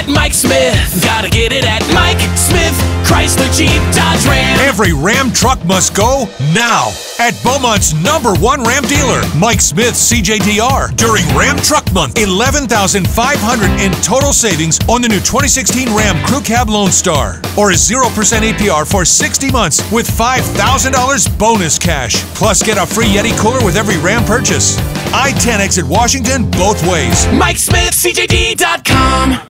at Mike Smith. Gotta get it at Mike Smith, Chrysler, Jeep, Dodge, Ram. Every Ram truck must go now at Beaumont's #1 Ram dealer, Mike Smith CJDR. During Ram Truck Month, $11,500 in total savings on the new 2016 Ram Crew Cab Lone Star, or a 0% APR for 60 months with $5,000 bonus cash. Plus, get a free Yeti Cooler with every Ram purchase. I-10 exit Washington both ways. MikeSmithCJD.com.